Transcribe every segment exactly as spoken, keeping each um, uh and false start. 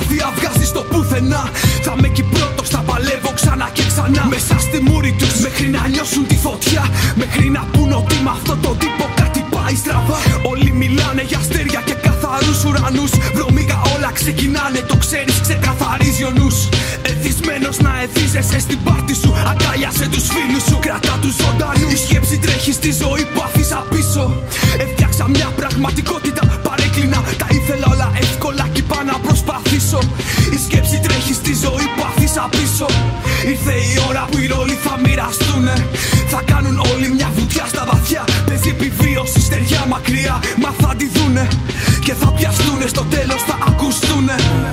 προσπάθεια βγάζει στο πουθενά. Θα με εκεί πρώτος, θα παλεύω ξανά και ξανά. Μέσα στη μούρη τους, μέχρι να νιώσουν τη φωτιά. Μέχρι να πουν ότι με αυτό το τύπο κάτι πάει στραβά. Όλοι μιλάνε για αστέρια και καθαρούς ουρανούς. Βρωμίγα όλα ξεκινάνε, το ξέρεις, ξεκαθαρίζει ο νους. Εθισμένος να εθίζεσαι στην πάρτι σου. Αγκάλιασε τους φίλους σου, κρατά τους ζωντανούς. Η σκέψη τρέχει στη ζωή που άφησα πίσω. Έφτιαξα μια πραγματικότητα παρέκλεινα. Τα ήθελα όλα εύκολα κι είπα να προσπαθήσω. Η σκέψη τρέχει στη ζωή που άφησα πίσω. Ήρθε η ώρα που οι ρόλοι θα μοιραστούνε. Θα κάνουν όλοι μια βουτιά στα βαθιά. Παίζει επιβίωση στεριά μακριά. Μα θα τη δούνε και θα πιαστούνε. Στο τέλος θα ακουστούνε.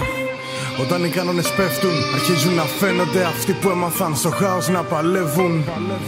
Όταν οι κανόνες πέφτουν, αρχίζουν να φαίνονται αυτοί που έμαθαν στο χάος να παλεύουν.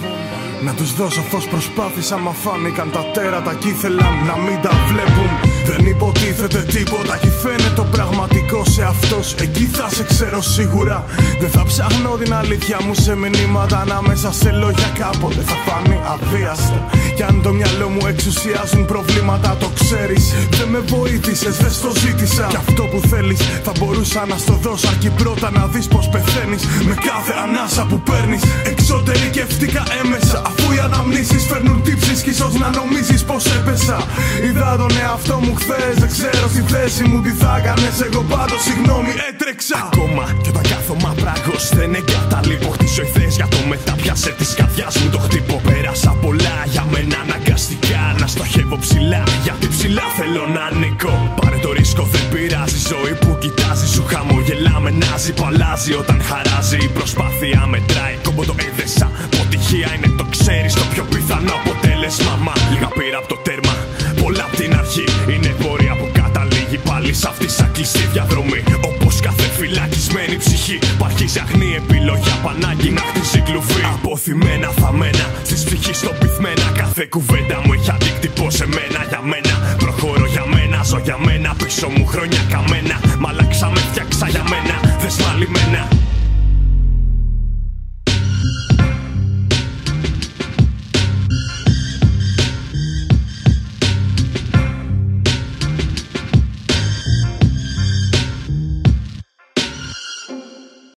Να τους δώσω φως, προσπάθησα μα φάνηκαν τα τέρατα κι ήθελαν να μην τα βλέπουν. Δεν υποτίθεται τίποτα κι φαίνεται το πραγματικό σε αυτός. Εκεί θα σε ξέρω σίγουρα. Δεν θα ψάχνω την αλήθεια μου σε μηνύματα ανάμεσα σε λόγια, κάποτε θα φανεί αβίαστα. Κι αν το μυαλό μου εξουσιάζουν προβλήματα, το ξέρεις. Δεν με βοήθησες, δεν στο ζήτησα. Κι αυτό που θέλεις θα μπορούσα να στο δώσω, αρκεί πρώτα να δεις πως πεθαίνεις. Με κάθε ανάσα που παίρνεις, εξωτερικευτικά έμεσα. Αφού οι αναμνήσεις φέρνουν τύψεις κι ίσως να νομίζεις πως έπεσα. Είδα τον εαυτό μου χθες, δεν ξέρω στη θέση μου τι θα έκανες. Εγώ πάντως συγγνώμη έτρεξα. Ακόμα κι όταν κάθομαι πράγος δεν εγκαταλείπω. Χτίσω ηθές για το μετά, πιάσε της καρδιάς μου το χτύπω. Πέρασα πολλά για μένα αναγκαστικά να στοχεύω ψηλά, γιατί ψηλά θέλω να ανήκω. Πάρε το ρίσκο, δεν πειράζει, ζωή που κοιτάζει. Σου χαμογελά, με νάζει, παλάζει όταν χαράζει. Η προσπάθεια μετράει, κόμπο το έδεσα. Αποτυχία είναι, το ξέρεις, το πιο πιθανό αποτέλεσμα. Μα λίγα πήρα από το τέρμα, πολλά απ' την αρχή. Είναι πορεία που καταλήγει πάλι σ' αυτή σαν κλειστή διαδρομή. Όπως κάθε φυλακισμένη ψυχή, υπάρχει αγνή επιλογή απ' ανάγκη να χτίσει κλουβί. Αποθυμένα θαμμένα, στις ψυχής των πυθμένα. Κάθε κουβέντα μου έχει αντίκτυπο σε μένα, για μένα. Προχωρώ για μένα, ζω για μένα, πίσω μου χρόνια καμένα.